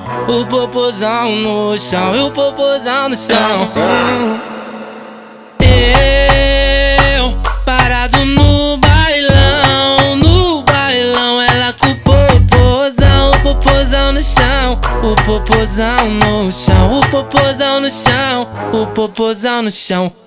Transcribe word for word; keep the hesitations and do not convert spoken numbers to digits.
o popozão no chão, e o popozão no chão. Eu, parado no bailão, no bailão, ela com o popozão, o popozão no chão, o popozão no chão, o popozão no chão, o popozão no chão.